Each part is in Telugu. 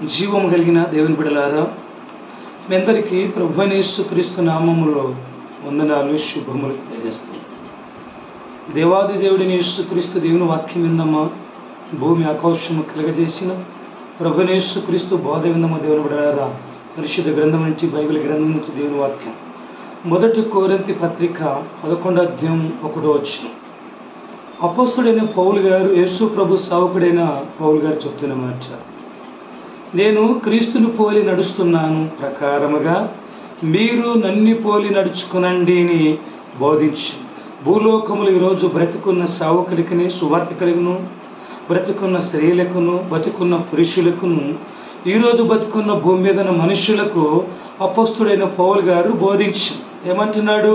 జీవము కలిగిన దేవుని బిడ్డలారా, మీ అందరికీ ప్రభువైన యేసుక్రీస్తు నామములో వందనాలు, శుభములు తెలియజేస్తాను. దేవాది దేవుడిని యేసుక్రీస్తు దేవుని వాక్యం విందమ్మా, భూమి ఆకాశము కలగజేసిన ప్రభువైన యేసుక్రీస్తు బోధ విందమ్మా. దేవుని బిడ్డలారా, పరిశుద్ధ గ్రంథం నుంచి, బైబిల్ గ్రంథం నుంచి దేవుని వాక్యం 1 కొరింథీ పత్రిక 11వ అధ్యాయం 1వ వచనం. అపోస్తుడైన పౌలు గారు, యేసు ప్రభు సేవకుడైన పౌలు గారు చెప్తున్న మాట, నేను క్రీస్తుని పోలి నడుస్తున్నాను ప్రకారముగా మీరు నన్ను పోలి నడుచుకునండి అని బోధించి, భూలోకములు ఈరోజు బ్రతికున్న సేవకులకుని, సువార్తికులను, బ్రతికున్న స్త్రీలకును, బతికున్న పురుషులకును, ఈరోజు బతికున్న భూమి మీద మనుషులకు అపోస్తుడైన పౌలు గారు బోధించి ఏమంటున్నాడు?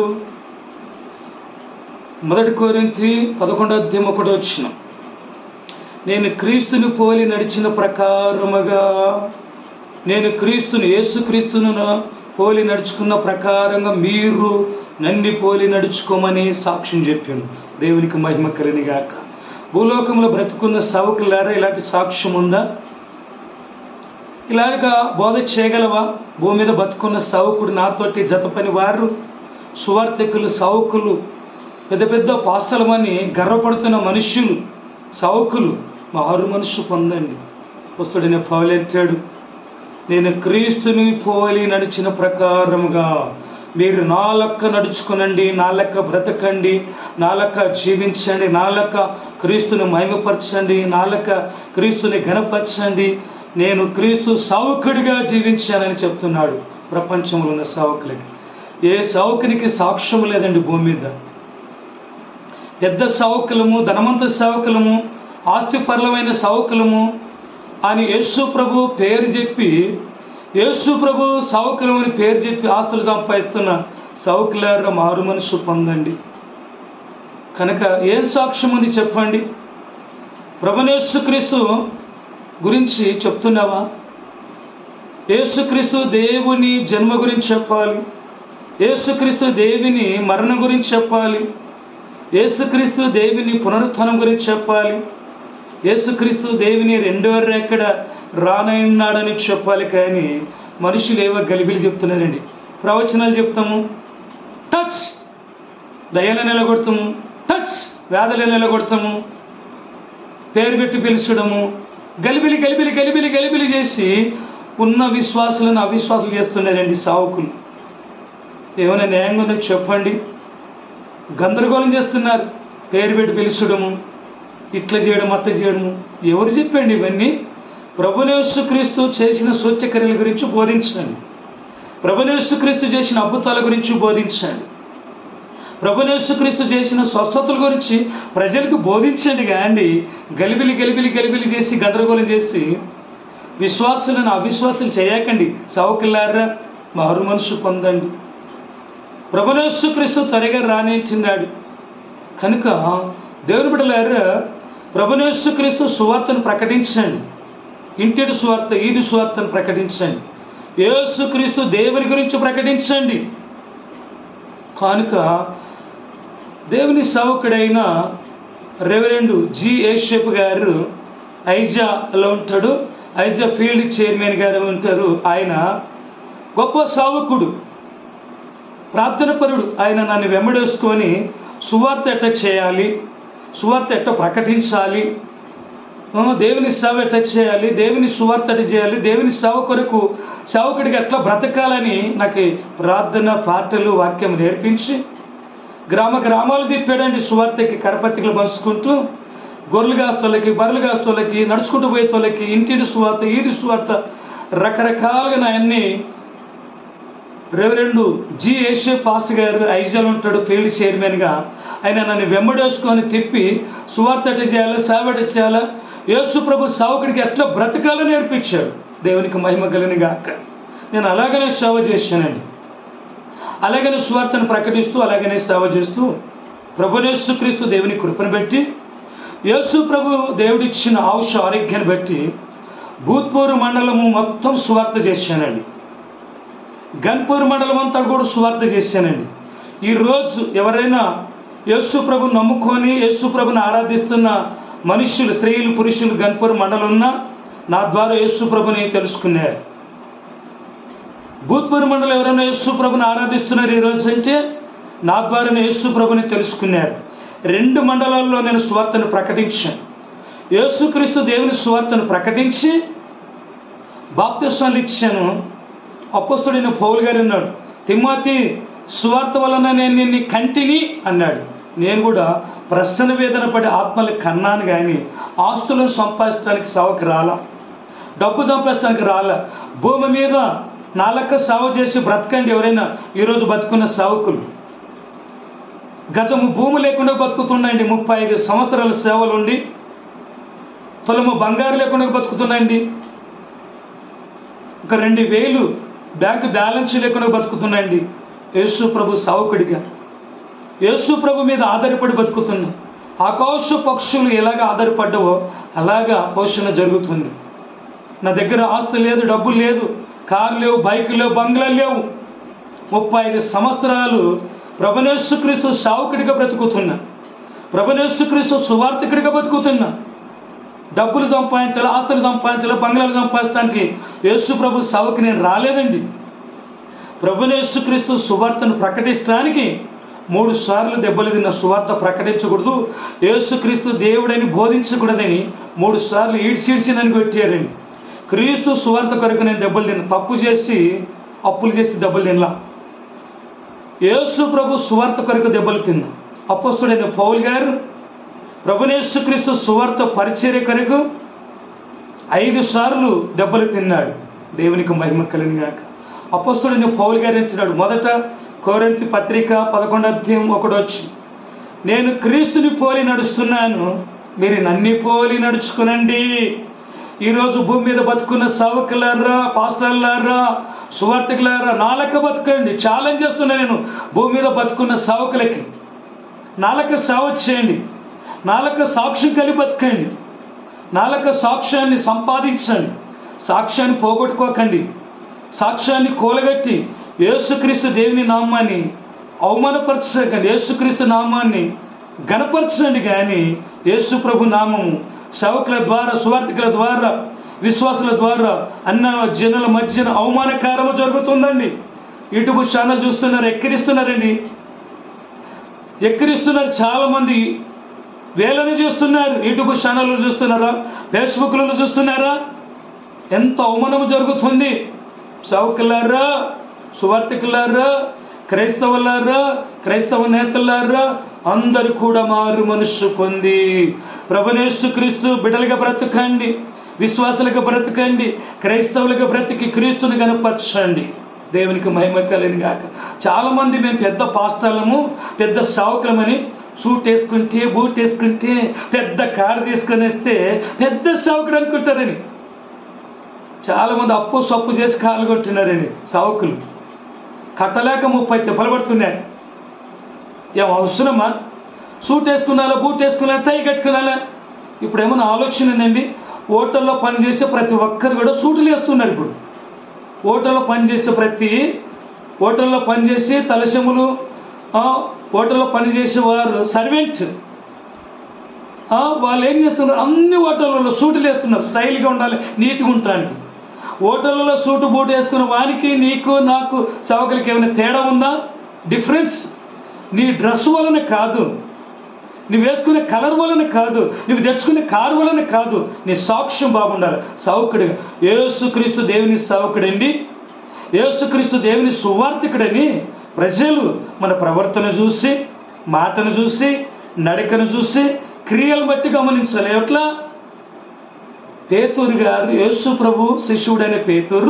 1 కొరింథీ 11వ అధ్యాయం 1వ వచనం. నేను క్రీస్తుని పోలి నడిచిన ప్రకారముగా, నేను యేసుక్రీస్తును పోలి నడుచుకున్న ప్రకారంగా మీరు నన్ను పోలి నడుచుకోమని సాక్ష్యం చెప్పాను. దేవునికి మహిమ కలుగునుగాక. భూలోకంలో బ్రతుకున్న సేవకులారా, ఇలాంటి సాక్ష్యం ఉందా? ఇలాగా బోధ చేయగలవా? భూమి మీద బతుకున్న సేవకుడు, నాతోటి జతపని వారు, సువార్థికులు, సేవకులు, పెద్ద పెద్ద పాస్తలమని గర్వపడుతున్న మనుష్యులు, సేవకులు, మారు మనసు పొందండి. వస్తుడనే పౌలు అంటాడు, నేను క్రీస్తుని పోలి నడిచిన ప్రకారముగా మీరు నా లెక్క నడుచుకునండి, నా లెక్క బ్రతకండి, నా లెక్క జీవించండి, నా లెక్క క్రీస్తుని మహిమపరచండి, నా లెక్క క్రీస్తుని ఘనపరచండి. నేను క్రీస్తు సేవకుడిగా జీవించానని చెప్తున్నాడు ప్రపంచంలో ఉన్న సేవకులకి. ఏ సేవకునికి సాక్ష్యం లేదండి భూమి మీద. పెద్ద సేవకులము, ధనవంత సేవకులము, ఆస్తిపరులమైన సేవకులము అని యేసు ప్రభు పేరు చెప్పి, యేసు ప్రభు సేవకులమని పేరు చెప్పి ఆస్తులు సంపాదిస్తున్న సేవకులారా, మారు మనసు పొందండి. కనుక ఏం సాక్ష్యం ఉంది చెప్పండి? ప్రభువైన యేసుక్రీస్తు గురించి చెప్తున్నావా? యేసుక్రీస్తు దేవుని జన్మ గురించి చెప్పాలి, యేసుక్రీస్తు దేవుని మరణం గురించి చెప్పాలి, యేసుక్రీస్తు దేవుని పునరుత్థానం గురించి చెప్పాలి, యేసుక్రీస్తు దేవుని రెండవ రెక్కడ రానన్నాడని చెప్పాలి. కానీ మనుషులు ఏవో గలిబిలి చెప్తున్నారండి. ప్రవచనాలు చెప్తాము, టచ్ దయ్యాలను నిలగొడతాము, టచ్ వ్యాధులను నిలగొడతాము, పేరు పెట్టి పిలుచడము, గలిబిలి గలిబిలి గలిబిలి గలిబిలి చేసి ఉన్న విశ్వాసులను అవిశ్వాసులు చేస్తున్నారండి సేవకులు. ఏమైనా న్యాయంగా ఉందో చెప్పండి? గందరగోళం చేస్తున్నారు. పేరు పెట్టి పిలుచడము, ఇట్లా చేయడం, అట్లా చేయడము. ఎవరు చెప్పండి ఇవన్నీ? ప్రభువైన యేసుక్రీస్తు చేసిన సూచక్రియల గురించి బోధించండి, ప్రభువైన యేసుక్రీస్తు చేసిన అద్భుతాల గురించి బోధించండి, ప్రభువైన యేసుక్రీస్తు చేసిన స్వస్థతల గురించి ప్రజలకు బోధించండి. కానీ గలిబిలి గలిబిలి గలిబిలి చేసి గందరగోళం చేసి విశ్వాసులను అవిశ్వాసులు చేయకండి. సేవకులారా, మారు మనసు పొందండి. ప్రభువైన యేసుక్రీస్తు త్వరగా రానేంటున్నాడు. కనుక దేవుని బిడ్డలారా, ప్రభువైన యేసుక్రీస్తు సువార్తను ప్రకటించండి. ఇంటిటి సువార్త, ఈది సువార్తను ప్రకటించండి. యేసుక్రీస్తు దేవుని గురించి ప్రకటించండి. కనుక దేవుని సేవకుడైన రెవరెండ్ జి ఏషప్ గారు ఐజాలో ఉంటాడు. ఐజా ఫీల్డ్ చైర్మన్ గారు ఉంటారు. ఆయన గొప్ప సేవకుడు, ప్రార్థనపరుడు. ఆయన నన్ను వెంబడేసుకొని సువార్త ఎట్ట చేయాలి, సువార్త ఎట్ట ప్రకటించాలి, దేవుని సేవ ఎట్ట చేయాలి, దేవుని సువార్త ఎట్ట చేయాలి, దేవుని సేవ కొరకు సేవకుడికి ఎట్లా బ్రతకాలని నాకు ప్రార్థన, పాటలు, వాక్యం నేర్పించి గ్రామాలు తిప్పాడండి. సువార్తకి కరపత్రికలు పంచుకుంటూ గొర్రెలు కాస్తోళ్ళకి, బర్రెలు కాస్తోళ్ళకి, నడుచుకుంటూ పోయేతోళ్ళకి ఇంటిటి సువార్త, ఈది సువార్త రకరకాలుగా నాయన్ని రెవరెండ్ జి ఏషప్ పాస్టర్ గారు ఐజాలో ఉంటాడు, ఫీల్డ్ చైర్మన్గా. ఆయన నన్ను వెంబడేసుకొని తిప్పి సువార్త ఎట్ట చేయాలా, సేవ ఎట్ట చేయాలా, యేసు ప్రభు సేవకుడికి ఎట్లా బ్రతకాలని నేర్పించాడు. దేవునికి మహిమ కలుగునుగాక. నేను అలాగనే సేవ చేశానండి. అలాగనే సువార్తను ప్రకటిస్తూ, అలాగనే సేవ చేస్తూ ప్రభువైన యేసుక్రీస్తు దేవుని కృపను బట్టి, యేసు ప్రభు దేవుడిచ్చిన ఆరోగ్యాన్ని బట్టి భూత్పూర్ మండలము మొత్తం సువార్త చేశానండి. గన్పూర్ మండలం అంతా కూడా సువార్త చేశానండి. ఈరోజు ఎవరైనా యేసు ప్రభుని నమ్ముకొని యేసు ప్రభుని ఆరాధిస్తున్న మనుష్యులు, స్త్రీలు, పురుషులు గన్పూర్ మండలం ఉన్నా నా ద్వారా యేసు ప్రభుని తెలుసుకున్నారు. భూత్పూర్ మండలం ఎవరైనా యేసు ప్రభుని ఆరాధిస్తున్నారు ఈరోజు అంటే నా ద్వారానే యేసు ప్రభుని తెలుసుకున్నారు. 2 మండలాల్లో నేను సువార్తను ప్రకటించాను. యేసుక్రీస్తు దేవుని సువార్తను ప్రకటించి బాప్తిస్మాలు ఇచ్చాను. అపోస్తలుడైన పౌలు గారు అన్నాడు, తిమోతి సువార్త వలన నేను నిన్ను కంటిని అన్నాడు. నేను కూడా ప్రసన్న వేదన పడి ఆత్మలు కన్నాను, కానీ ఆస్తులను సంపాదించడానికి సేవకు రాలా, డబ్బు సంపాదించడానికి రాలా. భూమి మీద 4 సేవ చేసి బ్రతకండి ఎవరైనా ఈరోజు బతుకున్న సేవకులు. గజము భూమి లేకుండా బతుకుతున్నాయండి. 35 సంవత్సరాల సేవలుండి తులము బంగారు లేకుండా బతుకుతున్నాయండి. ఒక 2000 బ్యాంకు బ్యాలెన్స్ లేకుండా బతుకుతున్నాయండి. యేసు ప్రభు సేవకుడిగా యేసు ప్రభు మీద ఆధారపడి బతుకుతున్నా. ఆకాశ పక్షులు ఎలాగ ఆధారపడ్డావో అలాగా పోషణ జరుగుతుంది. నా దగ్గర ఆస్తి లేదు, డబ్బు లేదు, కారు లేవు, బైకులు లేవు, బంగ్లాలు లేవు. 35 సంవత్సరాలు ప్రభువైన యేసుక్రీస్తు సేవకుడిగా బ్రతుకుతున్నా. ప్రభువైన యేసుక్రీస్తు సువార్థకుడిగా బతుకుతున్నా. డబ్బులు సంపాదించాలి, ఆస్తులు సంపాదించాలి, బంగ్లాలు సంపాదించడానికి యేసు ప్రభు సేవకు నేను రాలేదండి. ప్రభువైన యేసుక్రీస్తు సువార్తను ప్రకటించడానికి 3 సార్లు దెబ్బలు తిన్న. సువార్త ప్రకటించకూడదు, యేసుక్రీస్తు దేవుడని బోధించకూడదని 3 సార్లు ఈడ్చిడిచి నన్ను కొట్టారండి. క్రీస్తు సువార్త కొరకు నేను దెబ్బలు తిన్నా. తప్పు చేసి అప్పులు చేసి దెబ్బలు తినలా. యేసు ప్రభు సువార్త కొరకు దెబ్బలు తిన్నా. అపోస్తలుడైన పౌలు గారు ప్రభువైన యేసుక్రీస్తు సువార్త పరిచర్య కొరకు 5 సార్లు దెబ్బలు తిన్నాడు. దేవునికి మహిమ కలుగును గాక. అపోస్తలుడైన పౌలు గారు అంటున్నాడు, మొదట కొరింథీ పత్రిక 11వ అధ్యాయం 1 వచ్చి, నేను క్రీస్తుని పోలి నడుస్తున్నాను, మీరు నన్ను పోలి నడుచుకునండి. ఈరోజు భూమి మీద బతుకున్న సేవకులారా, పాస్టర్లారా, సువార్థకులారా, నాలక బతకండి. ఛాలెంజ్ చేస్తున్నా నేను భూమి మీద బతుకున్న సేవకులకి. నాలక సేవ చేయండి, నాలక సాక్ష్యం కలిగి బతకండి, నాలక సాక్ష్యాన్ని సంపాదించండి, సాక్ష్యాన్ని పోగొట్టుకోకండి, సాక్ష్యాన్ని కూలగట్టి యేసుక్రీస్తు దేవుని నామాన్ని అవమానపరచకండి, యేసుక్రీస్తు నామాన్ని గణపరచండి. కానీ యేసు ప్రభు నామము సేవకుల ద్వారా, సువార్థికుల ద్వారా, విశ్వాసుల ద్వారా అన్న జనుల మధ్యన అవమానకారము జరుగుతుందండి. యూట్యూబ్ ఛానల్ చూస్తున్నారు, ఎక్కిరిస్తున్నారండి, ఎక్కిరిస్తున్నారు. చాలామంది వేలని చూస్తున్నారు. యూట్యూబ్ ఛానళ్ళు చూస్తున్నారా, ఫేస్బుక్లలో చూస్తున్నారా? ఎంత అవమానం జరుగుతుంది. సేవకులారా, సువార్థికులారా, క్రైస్తవులారా, క్రైస్తవ నేతలారా, అందరూ కూడా మారు మనస్సు పొంది ప్రభువైన యేసుక్రీస్తు బిడ్డలుగా బ్రతకండి, విశ్వాసులుగా బ్రతకండి, క్రైస్తవులుగా బ్రతికి క్రీస్తుని కనపరచండి. దేవునికి మహిమ కలుగును గాక. చాలామంది మేము పెద్ద పాస్టర్లము, పెద్ద సేవకులమని సూట్ వేసుకుంటే, బూట్ వేసుకుంటే, పెద్ద కారు తీసుకొని వస్తే పెద్ద సేవకుడు అనుకుంటారని చాలామంది అప్పు సప్పు చేసి కాలు కొట్టినారండి. సేవకులు కట్టలేక 30 తిప్పలు పడుతున్నారు. ఏం అవసరమా? సూట్ వేసుకున్నారా, బూట్ వేసుకున్నారా, టై కట్టుకున్నారా? ఇప్పుడు ఏమన్నా ఆలోచన ఉందండి? హోటల్లో పనిచేసే ప్రతి ఒక్కరు కూడా సూటులు వేస్తున్నారు. ఇప్పుడు హోటల్లో పనిచేసి తలసెములు, హోటల్లో పనిచేసేవారు సర్వెంట్, వాళ్ళు ఏం చేస్తున్నారు? అన్ని హోటళ్ళలో సూటులు వేస్తున్నారు, స్టైల్గా ఉండాలి, నీట్గా ఉండడానికి. హోటళ్ళలో సూటు బూట్ వేసుకున్న వానికి, నీకు, నాకు, సేవకులకి ఏమైనా తేడా ఉందా? డిఫరెన్స్ నీ డ్రెస్ వలన కాదు, నువ్వు వేసుకునే కలర్ వలన కాదు, నువ్వు తెచ్చుకునే కారు వలన కాదు, నీ సాక్ష్యం బాగుండాలి. సేవకుడిగా యేసుక్రీస్తు దేవుని సేవకుడండి, యేసుక్రీస్తు దేవుని సువార్థికుడని ప్రజలు మన ప్రవర్తన చూసి, మాటను చూసి, నడకను చూసి, క్రియలు బట్టి గమనించాలి. ఎట్లా? పేతురు గారు, యేసు ప్రభు శిష్యుడైన పేతురు,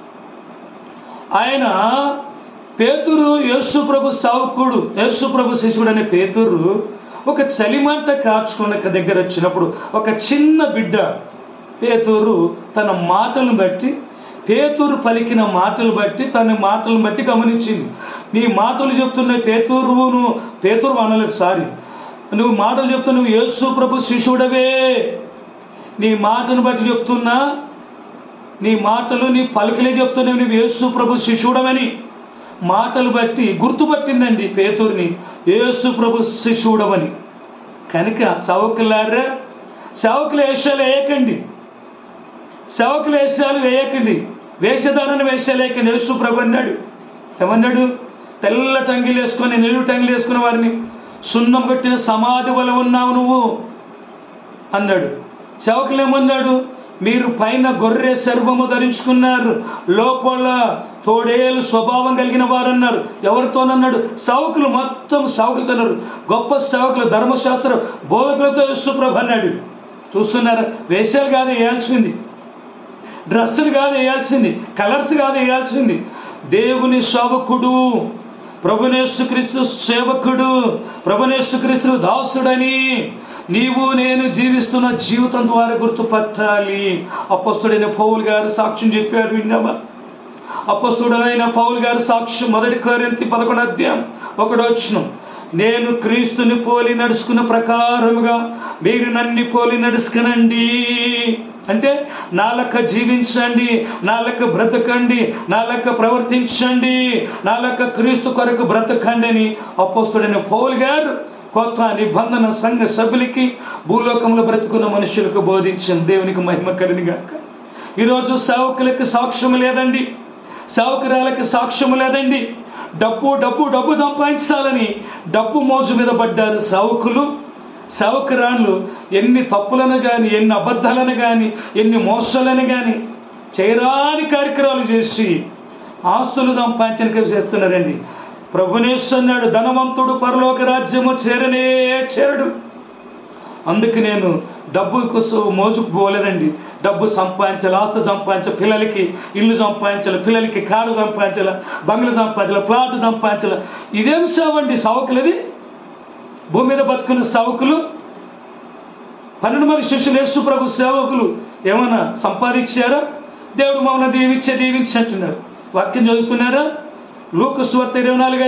ఆయన పేతురు యేసు ప్రభు సేవకుడు, యేసు ప్రభు శిష్యుడైన పేతురు ఒక చలిమంట కాచుకున్న దగ్గర వచ్చినప్పుడు ఒక చిన్న బిడ్డ పేతురు తన మాటలను బట్టి, పేతురు పలికిన మాటలు బట్టి, తన మాటలను బట్టి గమనించింది. నీ మాటలు చెప్తున్న పేతురు అనలేదు, సారీ, నువ్వు మాటలు చెప్తున్నా, నువ్వు యేసు ప్రభు శిష్యుడవే. నీ మాటను బట్టి చెప్తున్నా, నీ మాటలు, నీ పలుకులే చెప్తున్నావు నువ్వు యేసు ప్రభు శిష్యుడవని. మాటలు బట్టి గుర్తుపట్టిందండి పేతురుని యేసు ప్రభు శిష్యుడవని. కనుక సేవకులారా, సేవకుల వేషాలు వేయకండి. సేవకులు వేషాలు వేయకండి, వేషధారణ వేషాలేకండి. యేసు ప్రభు అన్నాడు, ఏమన్నాడు? తెల్ల టంగిలు వేసుకొని, నిలువు టంగిలు వేసుకున్న వారిని సున్నం కొట్టిన సమాధి వల్ల ఉన్నావు నువ్వు అన్నాడు. సేవకులు ఏమన్నాడు? మీరు పైన గొర్రె సర్వము ధరించుకున్నారు, లోపల తోడేలు స్వభావం కలిగిన వారు అన్నారు. ఎవరితోనన్నాడు? సేవకులు, మొత్తం సేవకులతో అన్నారు. గొప్ప సేవకులు, ధర్మశాస్త్ర బోధకులతో యేసు ప్రభు అన్నాడు. చూస్తున్నారు, వేషాలు కాదు వేయాల్సింది, డ్రెస్సులు కాదు వేయాల్సింది, కలర్స్ కాదు వేయాల్సింది. దేవుని సేవకుడు, ప్రభునేసుక్రీస్తు సేవకుడు, ప్రభునేసుక్రీస్తు దాసుడని నీవు నేను జీవిస్తున్న జీవితం ద్వారా గుర్తుపట్టాలి. అపోస్తలుడైన పౌలు గారు సాక్ష్యం చెప్పారు, విన్నామా? అపోస్తలుడైన పౌలు గారు సాక్ష్యం 1 కొరింథీ 11:1 నేను క్రీస్తుని పోలి నడుచుకున్న ప్రకారముగా మీరు నన్ను పోలి నడుచుకునండి. అంటే నా లెక్క జీవించండి, నా లెక్క బ్రతకండి, నా లెక్క ప్రవర్తించండి, నా లెక్క క్రీస్తు కొరకు బ్రతకండి అని అపోస్తలుడైన పౌలు గారు కొత్త నిబంధన సంఘ సభ్యులకి, భూలోకంలో బ్రతుకున్న మనుషులకు బోధించిన. దేవునికి మహిమ కలుగుగాక. ఈరోజు సేవకులకు సాక్ష్యం లేదండి, సేవకురాలకు సాక్ష్యం లేదండి. డబ్బు డబ్బు డబ్బు సంపాదించాలని డబ్బు మోజు మీద పడ్డారు సేవకులు, సేవకురాళ్ళు. ఎన్ని తప్పులను కానీ, ఎన్ని అబద్ధాలను కానీ, ఎన్ని మోసాలను కానీ చేయరాని కార్యక్రమాలు చేసి ఆస్తులు సంపాదించడానికి చేస్తున్నారండి. ప్రభునేసు అన్నాడు, ధనవంతుడు పరలోక రాజ్యము చేరనే చేరడు. అందుకు నేను డబ్బు కోసం మోజుకు పోలేదండి. డబ్బు సంపాదించాలి, ఆస్తి సంపాదించాలి, పిల్లలకి ఇల్లు సంపాదించాలి, పిల్లలకి కారు సంపాదించాలి, బంగ్లా సంపాదించాలి, ప్లాట్ సంపాదించాలి. ఇదేం సేవండి? సేవకులది భూమి మీద బతుకున్న సేవకులు. 12 మంది శిష్యులు యేసు ప్రభు సేవకులు ఏమన్నా సంపాదించారా? దేవుడు మమ్మల్ని దీవించి అంటున్నారు. వాక్యం చదువుతున్నారా? లూకా సువార్త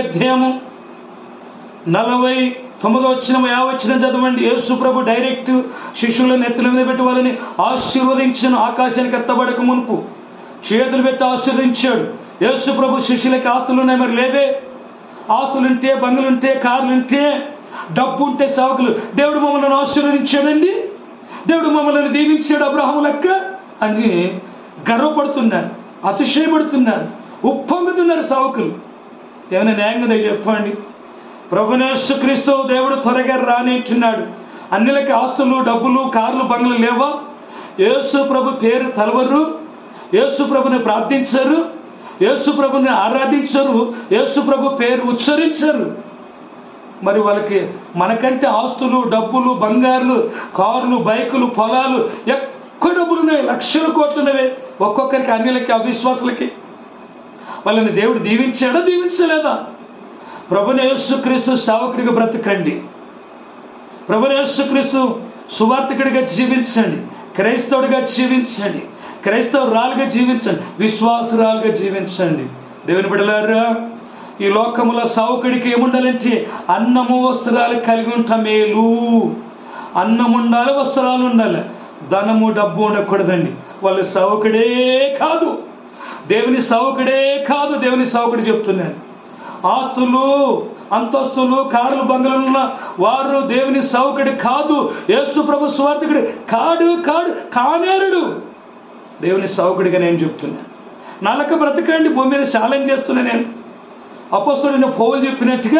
24:49 చదవండి. యేసు ప్రభు డైరెక్ట్ శిష్యులను నెత్తుల మీద పెట్టి వాళ్ళని ఆశీర్వదించిన. ఆకాశానికి ఎత్తబడక మునుపు చేతులు పెట్టి ఆశీర్వదించాడు. యేసు ప్రభు శిష్యులకి ఆస్తులు ఉన్నాయి, మరి లేవే? ఆస్తులుంటే, బంగులుంటే, కార్లుంటే, డబ్బు ఉంటే సేవకులు దేవుడు మమ్మల్ని ఆశీర్వదించాడండి, దేవుడు మమ్మల్ని దీవించాడు అబ్రహాము లెక్క అని గర్వపడుతున్నారు, అతిశయపడుతున్నారు, ఉప్పొంగుతున్నారు సేవకులు. ఏమైనా న్యాయంగా చెప్పండి? ప్రభునేసుక్రీస్తు దేవుడు త్వరగా రానింటున్నాడు. అన్నిలకి ఆస్తులు, డబ్బులు, కార్లు, బంగ్లు లేవా? యేసు ప్రభు పేరు తలవరు, యేసు ప్రభుని ప్రార్థించరు, యేసు ప్రభుని ఆరాధించరు, యేసు ప్రభు పేరు ఉచ్చరించరు. మరి వాళ్ళకి మనకంటే ఆస్తులు, డబ్బులు, బంగారులు, కార్లు, బైకులు, పొలాలు, ఎక్కువ డబ్బులు ఉన్నాయి, లక్షల కోట్లు ఉన్నవే ఒక్కొక్కరికి, అన్నిలకి, అవిశ్వాసులకి. వాళ్ళని దేవుడు దీవించాడా, దీవించలేదా? ప్రభుని యేసుక్రీస్తు సేవకుడిగా బ్రతకండి, ప్రభుని యేసుక్రీస్తు సువార్తికుడిగా జీవించండి, క్రైస్తవుడిగా జీవించండి, క్రైస్తవురాలుగా జీవించండి, విశ్వాసురాలుగా జీవించండి. దేవుని బిడ్డలారా, ఈ లోకములో సేవకుడికి ఏముండాలంటే అన్నము వస్త్రాలు కలిగి ఉంటా మేలు. అన్నం ఉండాలి, వస్త్రాలు ఉండాలి, ధనము డబ్బు ఉండకూడదండి. వాళ్ళ సేవకుడే కాదు, దేవుని సేవకుడే కాదు. దేవుని సేవకుడు చెప్తున్నాను, ఆస్తులు, అంతస్తులు, కార్లు, బంగ్లాలున్న వారు దేవుని సేవకుడు కాదు. యేసు ప్రభు సువార్తికుడు కానేరుడు. దేవుని సేవకుడిగా నేను చెప్తున్నాను. నాలక బ్రతకండి, భూమి మీద ఛాలెంజ్ చేస్తున్నా. నేను అపోస్తలుడైన పౌలు చెప్పినట్టుగా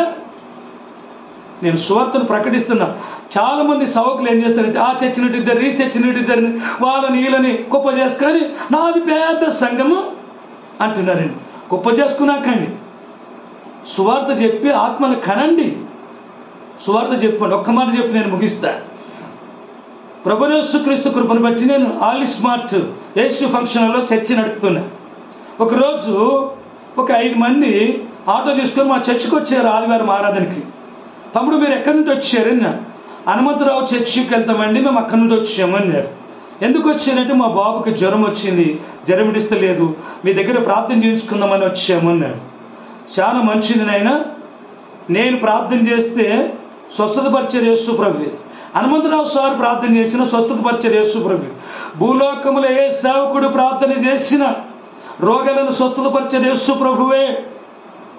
నేను సువార్తను ప్రకటిస్తున్నా. చాలామంది సేవకులు ఏం చేస్తారంటే ఆ చచ్చినట్టు ఇద్దరు, ఈ చచ్చినట్టు ఇద్దరిని, వాళ్ళని వీళ్ళని కుప్ప చేసుకొని నాది పెద్ద సంఘము అంటున్నారండి. కుప్ప చేసుకున్నాకండి, సువార్త చెప్పి ఆత్మను కనండి, సువార్త చెప్పండి. ఒక్క మాట చెప్పి నేను ముగిస్తా. ప్రభువు యేసుక్రీస్తు కృపను బట్టి నేను ఆల్ స్మార్ట్ యేసు ఫంక్షన్లో చర్చి నడుపుతున్నా. ఒకరోజు ఒక 5 మంది ఆటో తీసుకొని మా చర్చికి వచ్చారు ఆదివారం ఆరాధనకి. తమ్ముడు మీరు ఎక్కడి నుండి వచ్చారన్నా? హనుమంతరావు చర్చికి వెళ్తామండి, మేము అక్కడి నుండి వచ్చామన్నారు. ఎందుకు వచ్చారంటే మా బాబుకి జ్వరం వచ్చింది, జ్వరం ఇస్తలేదు, మీ దగ్గర ప్రార్థన చేయించుకుందామని వచ్చామన్నారు. చాలా మంచిది నాయన, నేను ప్రార్థన చేస్తే స్వస్థతపరిచేది యేసు ప్రభు. హనుమంతరావు సార్ ప్రార్థన చేసిన స్వస్థతపరిచేది యేసు ప్రభు. భూలోకములో ఏ సేవకుడు ప్రార్థన చేసినా రోగాలను స్వస్థతపరిచేది యేసు ప్రభువే.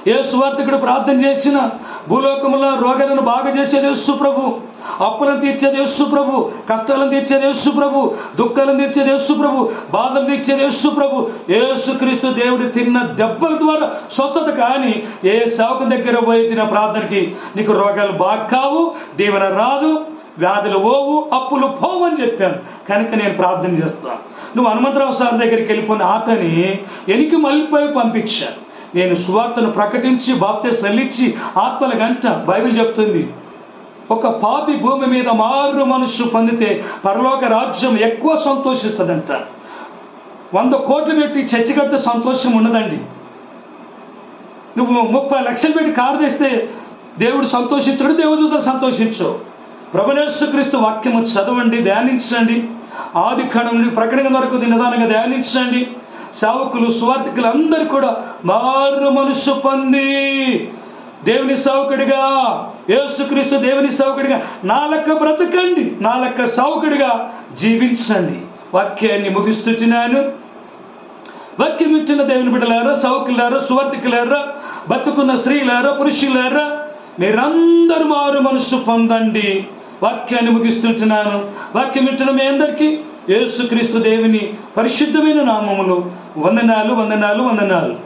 ఏ సువార్థికుడు ప్రార్థన చేసిన భూలోకములో రోగాలను బాగా చేసేది యేసు ప్రభు, అప్పులను తీర్చేది యేసు ప్రభు, కష్టాలను తీర్చేది యేసు ప్రభు, దుఃఖాలను తీర్చేది యేసు ప్రభు, బాధలు తీర్చేది యేసు ప్రభు. యేసుక్రీస్తు దేవుడు తిన్న దెబ్బల ద్వారా స్వస్థత. కానీ ఏ సేవకుని దగ్గర పోయి తిన ప్రార్థనకి నీకు రోగాలు బాగా కావు, దీవెన రాదు, వ్యాధులు పోవు, అప్పులు పోవు అని చెప్పాను. కనుక నేను ప్రార్థన చేస్తాను. నువ్వు హనుమంతరావు సార్ దగ్గరికి వెళ్ళిపోయిన అతని ఎనికి మళ్ళీపోయి పంపించాను. నేను సువార్తను ప్రకటించి బాప్తిస్మం ఇచ్చి ఆత్మల గంట బైబిల్ చెప్తుంది, ఒక పాపి భూమి మీద మారు మనస్సు పొందితే పరలోక రాజ్యం ఎక్కువ సంతోషిస్తుందంట. 100 కోట్లు పెట్టి చర్చి కడితే సంతోషం ఉండదండి. నువ్వు 30 లక్షలు పెట్టి కారు తెస్తే దేవుడు సంతోషించడు, దేవదూతలు సంతోషించు. ప్రభుయేసుక్రీస్తు వాక్యము చదవండి, ధ్యానించండి. ఆది కాండం నుండి ప్రకటన వరకు నిదానంగా ధ్యానించండి. సేవకులు సువార్థికులు అందరూ కూడా మారు మనస్సు పొంది దేవుని సేవకుడిగా, యేసుక్రీస్తు దేవుని సేవకుడిగా నా లెక్క బ్రతకండి, నా లెక్క సేవకుడిగా జీవించండి. వాక్యాన్ని ముగిస్తున్నాను. వాక్యం ఇచ్చిన దేవుని బిడ్డలారా, సేవకులారా, సువార్థికులారా, బతుకున్న స్త్రీలారా, పురుషులారా, మీరందరూ మారు మనస్సు పొందండి. వాక్యాన్ని ముగిస్తున్నాను. వాక్యం ఇచ్చిన మీ అందరికీ యేసుక్రీస్తు దేవుని పరిశుద్ధమైన నామములో వందనాలు, వందనాలు, వందనాలు.